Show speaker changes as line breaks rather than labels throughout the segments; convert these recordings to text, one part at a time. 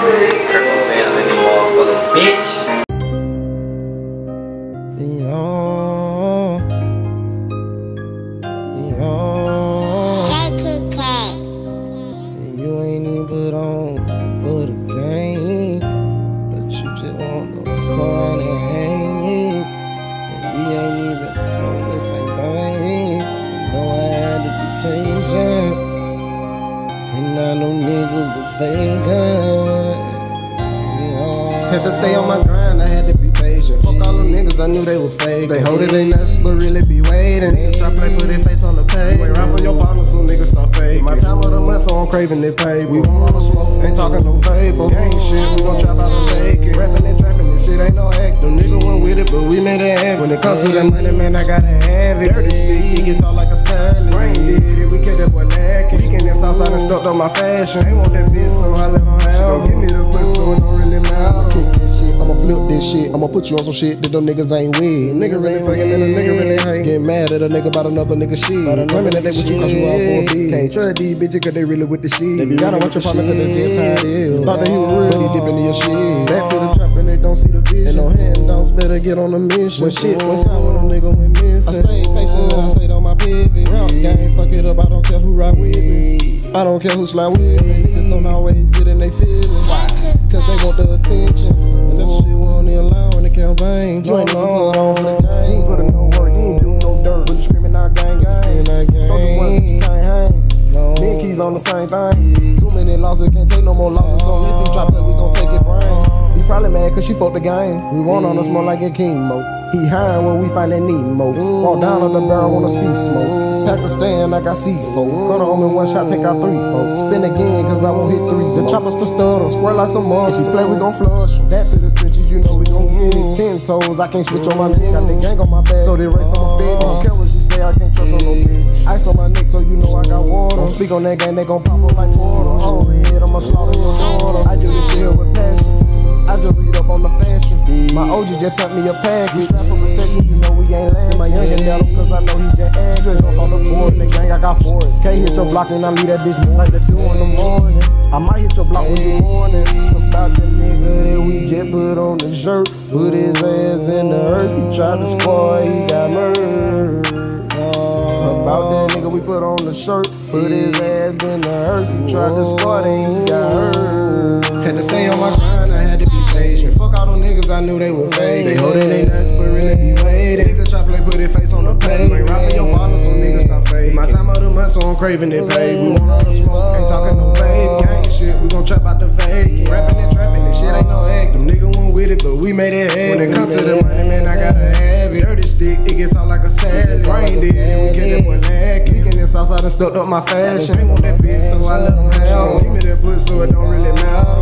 Purple fans in the motherfucker, bitch.
You ain't even put on for the game, but you just want the car and hang. And we ain't even on the same thing. Know I had to be patient, and I know niggas was faking. Had to stay on my grind, I had to be patient. Fuck all them niggas, I knew they was fake. They hold it, they nuts, but really be waiting. Try play, put their face on the page. You ain't ride for your partner, so niggas start faking. My time of the month, so I'm craving this pay. We want all the smoke, ain't talking no vapor. Ain't shit, we gon' trap out and take it. Rapping and trapping, this shit ain't no act. Them niggas went with it, but we made it happen. When it comes to that money, man, I gotta have it. Dirty stick, it gets all like a salad. Brain did it, we kept that boy lacking. Leaking this outside and stuck on my fashion. They want that bitch, so I let them have it. She gon' give me the pussy, so it don't really matter. Kick this shit, I'ma flip this shit. I'ma put you on some shit that them niggas ain't with. Niggas ain't fucking, and a nigga really hate. Get mad at a nigga about another nigga shit. Women that they with you cause you all for a beat. Can't trust these bitches cause they really with the shit. You gotta watch your partner cause that's just how it is. Thought that he was real, but he dipping in your shit. Back to the trap and they don't see the vision. Ain't no handouts, better get on the mission. When shit went sour, when them niggas went missing. I stayed patient and I stayed on my pivot. Round game, fuck it up, I don't care who ride with me. I don't care who slide with me. Niggas don't always get in they feelings. Why? Cause they want the attention. And that shit we only allow in the campaign. You ain't even put on for the game. You ain't put in no work, you ain't do no dirt. But you screaming out gang gang. Told you once that you can't hang. Me and Keys on the same thing. Too many losses, can't take no more losses. So if he drop it, we gon' take it brain. He probably mad cause she fucked the game. We want on us more like a chemo. He high where we find that Nemo. Walk down on the barrel, wanna see smoke. It's Pakistan, I got C4. Cut on me one shot, take out 3 folks. Spin again, cause I won't hit 3. The choppers to stutter, square like some more. If he play, we gon' flush. Back to the trenches, you know we gon' get it. 10 toes, I can't switch on my neck. Got the gang on my back, so they race on my face. Don't care what she say, I can't trust on no bitch. Ice on my neck, so you know I got water. Don't speak on that gang, they gon' pop up like water. Oh, yeah, I'ma slaughter your daughter. I do this shit with passion. I just read up on the fashion. My OG just sent me a package. Strap for protection, you know we ain't land. My youngin' down cause I know he just ass. Jump on the board, in the gang, I got force. Can't hit your block and I leave that bitch more like the 2 in the morning. I might hit your block when you morning. About the nigga that we just put on the shirt. Put his ass in the earth. He tried to squad, he got murdered. About that nigga we put on the shirt. Put his ass in the earth. He tried to squad and he got hurt. Had to stay on my grind, I had to be patient. Fuck all them niggas, I knew they were fake. They hold it, they nuts, but really be waiting. Nigga try play, put their face on the page. Ain't ride for your partner, so niggas stop fake. My time of the month, so I'm craving it paid. We want all the smoke, ain't talking no vape. Gang shit, we gon' trap out the vape. Rapping and trapping, this shit ain't no act. Them niggas went with it, but we made it happen. When it comes to the money, man, I gotta have it. Dirty stick, it gets all like a salad. Brain dead, we get that boy lacking. Leaking this outside and stuck up my fashion. Ain't on that bitch, so I let them have it. Give me that pussy, so it don't really matter.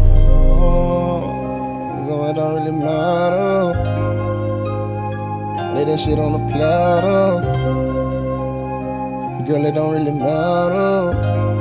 So it don't really matter. Lay that shit on the platter. Girl, it don't really matter.